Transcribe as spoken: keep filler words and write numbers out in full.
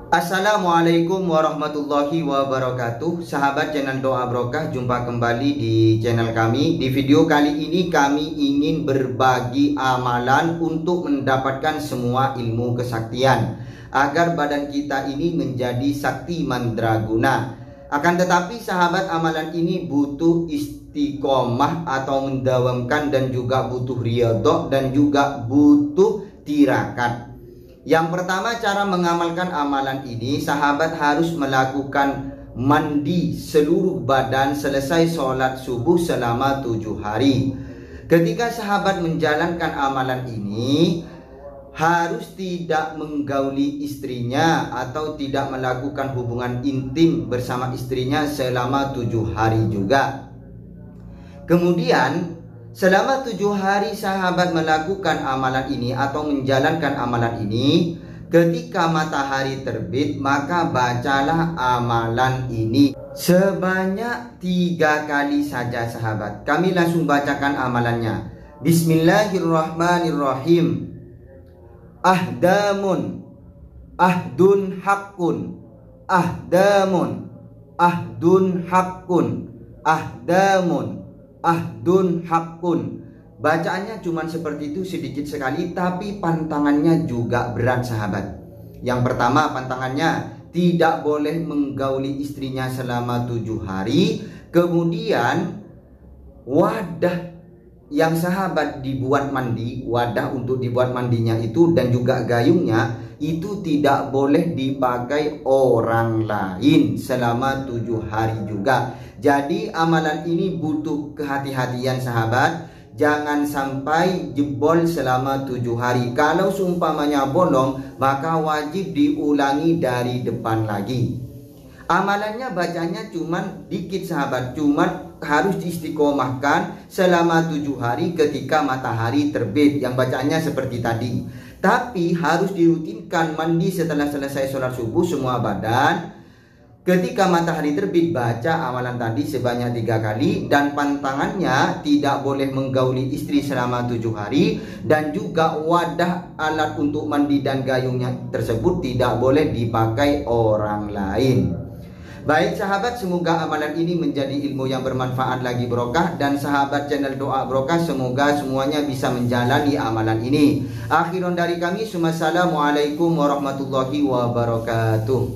Assalamualaikum warahmatullahi wabarakatuh. Sahabat channel Doa Brokah, jumpa kembali di channel kami. Di video kali ini kami ingin berbagi amalan untuk mendapatkan semua ilmu kesaktian, agar badan kita ini menjadi sakti mandraguna. Akan tetapi sahabat, amalan ini butuh istiqomah atau mendawamkan, dan juga butuh riyadhah, dan juga butuh tirakat. Yang pertama, cara mengamalkan amalan ini, sahabat harus melakukan mandi seluruh badan selesai sholat subuh selama tujuh hari. Ketika sahabat menjalankan amalan ini, harus tidak menggauli istrinya atau tidak melakukan hubungan intim bersama istrinya selama tujuh hari juga. Kemudian selama tujuh hari sahabat melakukan amalan ini atau menjalankan amalan ini, ketika matahari terbit maka bacalah amalan ini sebanyak tiga kali saja sahabat. Kami langsung bacakan amalannya. Bismillahirrahmanirrahim. Ahdamun, ahdun hakun, ahdamun, ahdun hakun, ahdamun, ahdun hakun. Bacaannya cuma seperti itu, sedikit sekali, tapi pantangannya juga berat sahabat. Yang pertama, pantangannya tidak boleh menggauli istrinya selama tujuh hari. Kemudian wadah yang sahabat dibuat mandi, wadah untuk dibuat mandinya itu, dan juga gayungnya itu tidak boleh dipakai orang lain selama tujuh hari juga. Jadi amalan ini butuh kehati-hatian sahabat. Jangan sampai jebol selama tujuh hari. Kalau seumpamanya bolong, maka wajib diulangi dari depan lagi. Amalannya bacanya cuman dikit sahabat, cuman harus diistiqomahkan selama tujuh hari ketika matahari terbit, yang bacanya seperti tadi. Tapi harus dirutinkan mandi setelah selesai sholat subuh semua badan. Ketika matahari terbit baca amalan tadi sebanyak tiga kali, dan pantangannya tidak boleh menggauli istri selama tujuh hari, dan juga wadah alat untuk mandi dan gayungnya tersebut tidak boleh dipakai orang lain. Baik sahabat, semoga amalan ini menjadi ilmu yang bermanfaat lagi brokah, dan sahabat channel Doa Brokah semoga semuanya bisa menjalani amalan ini. Akhiran dari kami, Assalamualaikum warahmatullahi wabarakatuh.